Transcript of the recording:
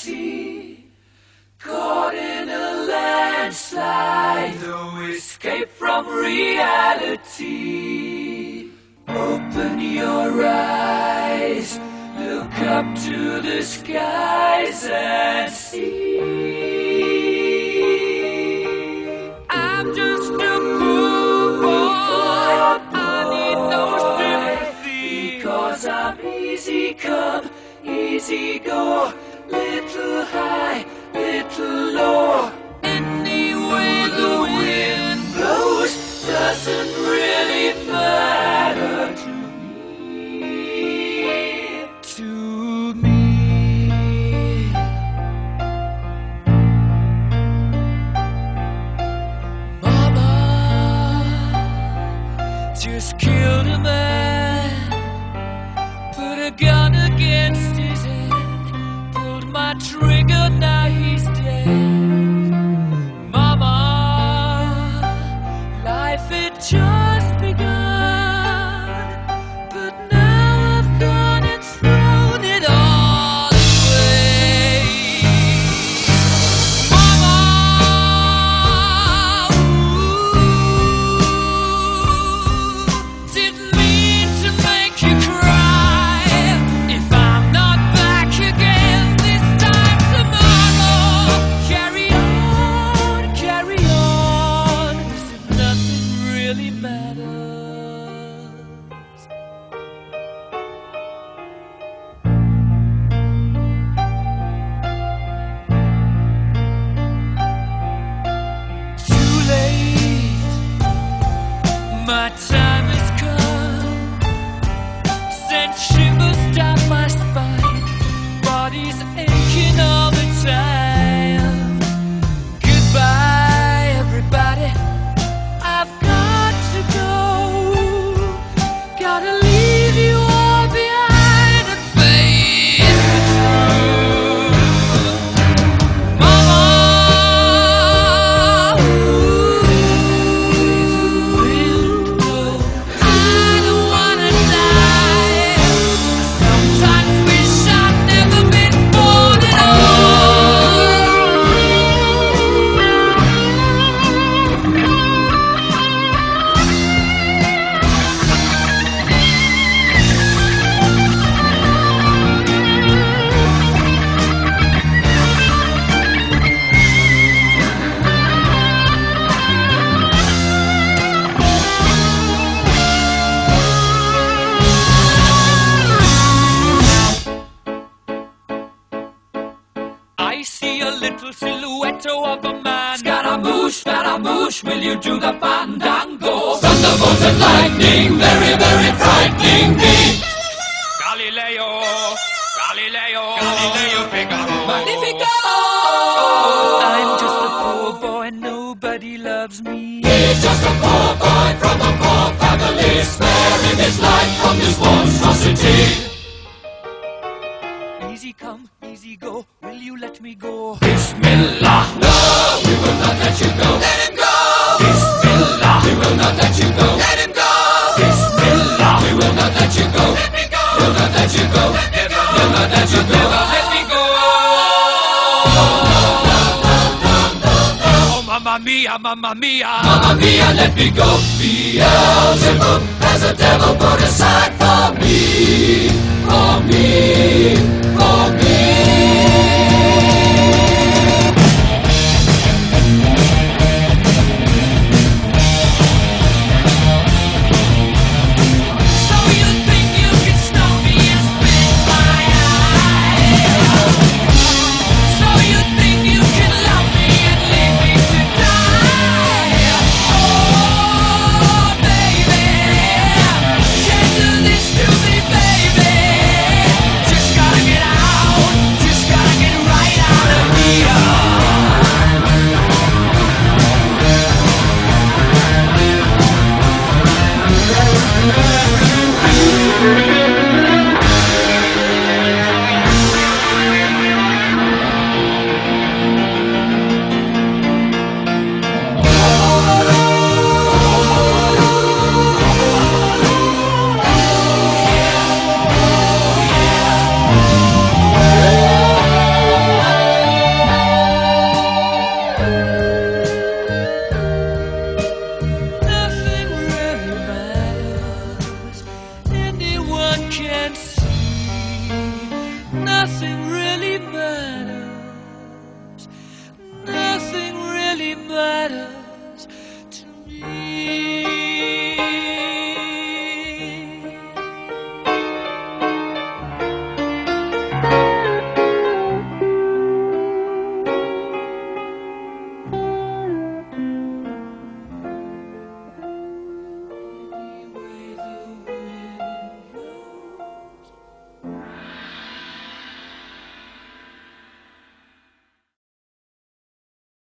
sea, caught in a landslide, no escape from reality. Open your eyes, look up to the skies and see. I'm just a poor boy, I need no sympathy, because I'm easy come, easy go, little high, little low. Any way the wind blows doesn't really matter to me, to me. Mama just killed a man, put a gun against his head, pulled my trigger, now he's dead. Mama, life had just begun, but now I've gone and thrown it all away. Mama, didn't mean to make you cry. If I'm not back again this time tomorrow, carry on, carry on, as if nothing really matters. Too late, my time has come, sent shivers down my spine, body's aching all the time. Goodbye, everybody, I've got to go, gotta leave you all behind and face the truth. Mama, I don't wanna die. Sometimes wish I'd never been born at I see a little silhouetto of a man. Scaramouche, will you do the fandango? Thunderbolt and lightning, very, very frightening me. Galileo, Figaro, Magnifico. I'm just a poor boy, nobody loves me. He's just a poor boy from a poor family, sparing his life from this monstrosity. Easy come, easy go, will you let me go? Bismillah, no, we will not let you go. Let him go. Bismillah, we will not let you go. Let him go. Bismillah, we will not let you go. Let me go. We'll not let you go. Let me go. We'll not let you go. Let me go. Oh, mamma mia, mamma mia, mamma mia, let me go. Beelzebub has a devil put aside for me, for me, for me.